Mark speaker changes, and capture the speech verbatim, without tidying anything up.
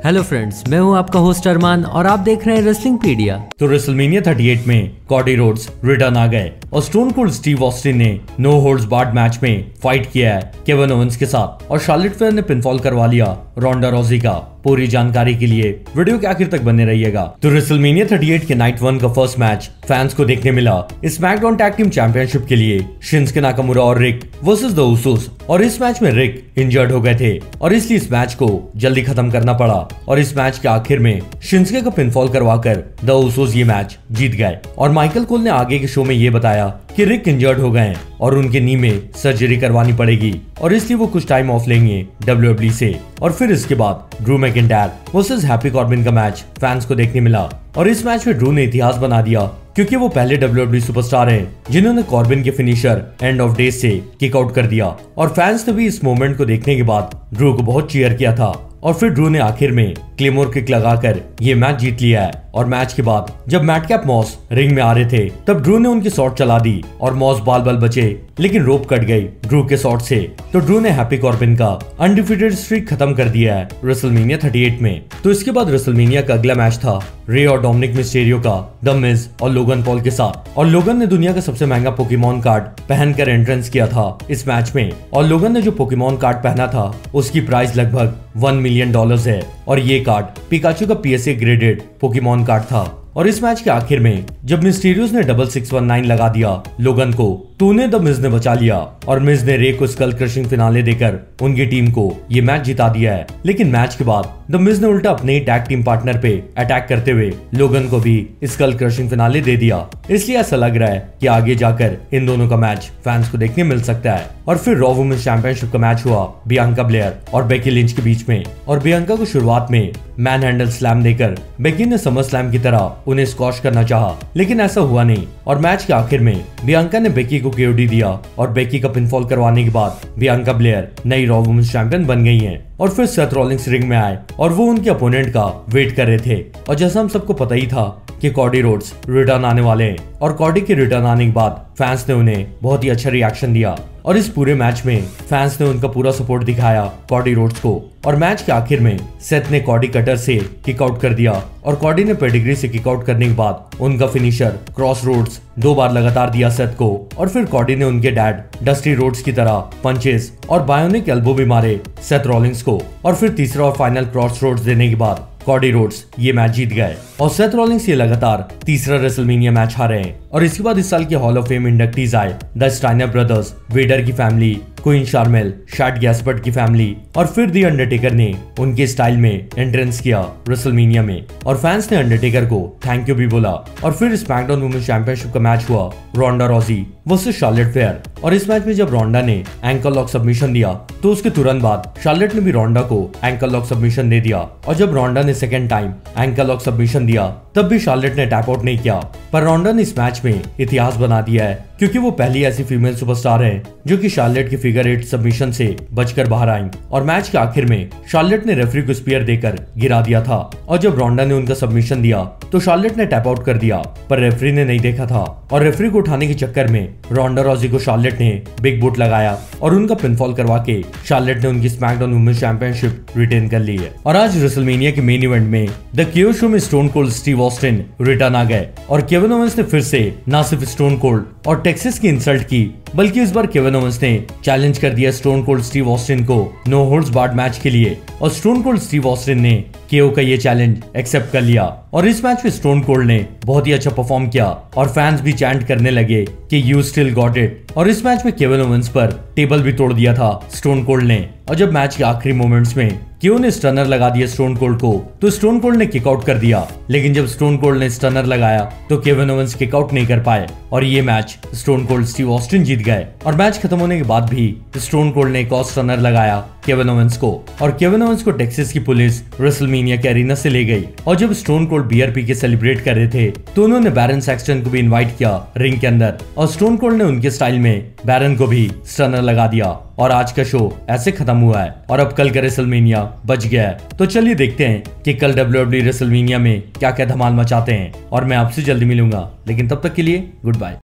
Speaker 1: Hello friends, मैं हूं आपका होस्ट अरमान और आप देख रहे हैं रेसलिंग पीडिया।
Speaker 2: तो रेसलमेनिया अड़तीस में कॉडी रोड्स रिटर्न आ गए और स्टोन कोल्ड स्टीव ऑस्टिन ने नो होल्ड्स बार्ड मैच में फाइट किया है केविन ओवेंस के साथ और शार्लेट फेयर ने पिनफॉल करवा लिया रोंडा रॉजी का। पूरी जानकारी के लिए वीडियो के आखिर तक बने रहिएगा। तो रेसलमेनिया अड़तीस के नाइट वन का फर्स्ट मैच फैंस को देखने मिला स्मैकडाउन टैग टीम चैंपियनशिप के लिए शिंसके नाकामुरा और रिक वर्सेस द उसोस। और इस मैच में रिक इंजर्ड हो गए थे और इसलिए इस मैच को जल्दी खत्म करना पड़ा और इस मैच के आखिर में शिंसके का पिनफॉल करवाकर द उसोस ये मैच जीत गए। और माइकल कोल ने आगे के शो में ये बताया कि रिक इंजर्ड हो गए और उनके नी में सर्जरी करवानी पड़ेगी और इसलिए वो कुछ टाइम ऑफ लेंगे डब्ल्यू डब्ल्यू ई से। और फिर इसके बाद Drew McIntyre versus Happy Corbin का मैच फैंस को देखने मिला और इस मैच में ड्रू ने इतिहास बना दिया क्योंकि वो पहले डब्ल्यू डब्ल्यू ई सुपरस्टार हैं जिन्होंने कॉर्बिन के फिनिशर एंड ऑफ डेज से किक आउट कर दिया। और फैंस ने भी इस मोमेंट को देखने के बाद ड्रू को बहुत चीयर किया था और फिर ड्रू ने आखिर में क्लेमोर किक लगाकर ये मैच जीत लिया है। और मैच के बाद जब मैटकैप मॉस रिंग में आ रहे थे तब ड्रू ने उनकी शॉट चला दी और मॉस बाल बाल बचे लेकिन रोप कट गई ड्रू के शॉट से। तो ड्रू ने हैप्पी कॉर्बिन का अनडिफीटेड स्ट्रीक खत्म कर दिया है रेसलमेनिया अड़तीस में। तो इसके बाद रेसलमेनिया का अगला मैच था रे और डोमिनिक मिस्टेरियो का द मिज और लोगन पॉल के साथ। और लोगन ने दुनिया का सबसे महंगा पोकेमॉन कार्ड पहनकर एंट्रेंस किया था इस मैच में। और लोगन ने जो पोकेमॉन कार्ड पहना था उसकी प्राइस लगभग वन मिलियन डॉलर्स है और ये कार्ड पिकाचू का पीएसए ग्रेडेड पोकेमॉन कार्ड था। और इस मैच के आखिर में जब मिस्टीरियोस ने डबल सिक्स वन नाइन लगा दिया लोगन को तो उन्हें द मिज ने बचा लिया और मिज ने रे को स्कल क्रशिंग फिनाले देकर उनकी टीम को ये मैच जिता दिया है। लेकिन मैच के बाद द मिज ने उल्टा अपने टैग टीम पार्टनर पे अटैक करते हुए लोगन को भी स्कल क्रशिंग फिनाले दे दिया। इसलिए ऐसा लग रहा है कि आगे जाकर इन दोनों का मैच फैंस को देखने मिल सकता है। और फिर रॉ वुमेन्स चैंपियनशिप का मैच हुआ बियांका ब्लेयर और बेकी लिंच के बीच में। और बियांका को शुरुआत में मैन हैंडल स्लैम देकर बेकी ने समर स्लैम की तरह उन्हें स्क्वॉश करना चाहा लेकिन ऐसा हुआ नहीं। और मैच के आखिर में बियांका ने बेकी को केओडी दिया और बेकी का पिनफॉल करवाने के बाद बियांका ब्लेयर नई रॉ वुमेन्स चैंपियन बन गई हैं। और फिर सेथ रॉलिंग्स रिंग में आए और वो उनके अपोनेंट का वेट कर रहे थे। और जैसा हम सबको पता ही था कि कॉडी रोड्स रिटर्न आने वाले हैं और कॉडी के रिटर्न आने के बाद फैंस ने उन्हें बहुत ही अच्छा रिएक्शन दिया और इस पूरे मैच में फैंस ने उनका पूरा सपोर्ट दिखाया कॉडी रोड्स को। और मैच के आखिर में सेथ ने कॉडी कटर से किक आउट कर दिया और कॉडी ने पेडिग्री से किक आउट करने के बाद उनका फिनिशर क्रॉस रोड्स दो बार लगातार दिया सेथ को। और फिर कॉडी ने उनके डैड डस्टी रोड्स की तरह पंचेस और बायोनिक एल्बो भी मारे सेथ रॉलिंग्स को। और फिर तीसरा और फाइनल क्रॉस रोड्स देने के बाद कॉडी रोड्स ये मैच जीत गए और सेथ रॉलिंग्स ये लगातार तीसरा रेसलमेनिया मैच हारे हैं। और इसके बाद इस साल के हॉल ऑफ फेम इंडक्टीज आए द स्टाइनर ब्रदर्स, वेडर की family, Queen Sharmell, Shad Gaspard की फैमिली। और फिर द अंडरटेकर ने उनके स्टाइल में एंट्रेंस किया रेसलमेनिया में और फैंस ने अंडरटेकर को थैंक यू भी बोला। और फिर स्मैकडाउन वुमेन्स चैंपियनशिप का मैच हुआ Ronda Rousey versus Charlotte Flair. और इस मैच में जब रोंडा ने एंकल लॉक सबमिशन दिया तो उसके तुरंत बाद शार्लेट ने भी रोंडा को एंकल लॉक सबमिशन दे दिया। और जब रोंडा ने second time ankle lock submission दिया तब भी शार्लेट ने टैप आउट नहीं किया। पर रोंडा ने इस मैच में इतिहास बना दिया है क्योंकि वो पहली ऐसी फीमेल सुपरस्टार है जो कि शार्लेट के फिगर एट सबमिशन से बचकर बाहर आई। और मैच के आखिर में शार्लेट ने रेफरी को स्पीयर देकर गिरा दिया था और जब रोंडा ने उनका सबमिशन दिया तो शार्लेट ने टैप आउट कर दिया पर रेफरी ने नहीं देखा था। और रेफरी को उठाने के चक्कर में रोंडा रॉजी को शार्लेट ने बिग बूट लगाया और उनका पिनफॉल करवा के शार्लेट ने उनकी स्मैकडाउन वुमेन्स चैंपियनशिप रिटेन कर ली है। और आज रेसलमेनिया के मेन इवेंट में द केओ शो में Stone Cold Steve Austin return आ गए और केविन ओवेंस ने फिर से न सिर्फ स्टोन कोल्ड और टेक्सास की इंसल्ट की बल्कि इस बार केविन ओवेंस ने चैलेंज कर दिया स्टोन कोल्ड स्टीव ऑस्टिन को नो होल्ड्स बार्ड मैच के लिए। और स्टोन कोल्ड स्टीव ऑस्टिन ने केओ का ये चैलेंज एक्सेप्ट कर लिया। और इस मैच में स्टोन कोल्ड ने बहुत ही अच्छा परफॉर्म किया और फैंस भी चैंट करने लगे कि यू स्टिल गॉट इट। और इस मैच में केविन ओवेंस पर टेबल भी तोड़ दिया था स्टोन कोल्ड ने। और जब मैच के आखिरी मोमेंट्स में केओ ने स्टनर लगा दिया स्टोन कोल्ड को तो स्टोन कोल्ड ने किक आउट कर दिया लेकिन जब स्टोन कोल्ड ने स्टनर लगाया तो केविन ओवेंस किक आउट नहीं कर पाए और ये match Stone Cold Steve Austin जीत गए। और मैच खत्म होने के बाद भी स्टोन कोल्ड ने एक और स्टनर लगाया केविन ओवेंस को और केविन ओवेंस को टेक्सास की पुलिस रेसलमेनिया के एरिना से ले गई। और जब स्टोन कोल्ड बियर पी के सेलिब्रेट कर रहे थे तो उन्होंने बैरन सैक्सटन को भी इनवाइट किया रिंग के अंदर और स्टोन कोल्ड ने उनके स्टाइल में बैरन को भी स्टनर लगा दिया। और आज का शो ऐसे खत्म हुआ है और अब कल का रेसलमेनिया बच गया है। तो चलिए देखते हैं कि कल डब्ल्यू डब्ल्यू ई रेसलमेनिया में क्या क्या धमाल मचाते हैं और मैं आपसे जल्दी मिलूंगा। लेकिन तब तक के लिए गुड बाय।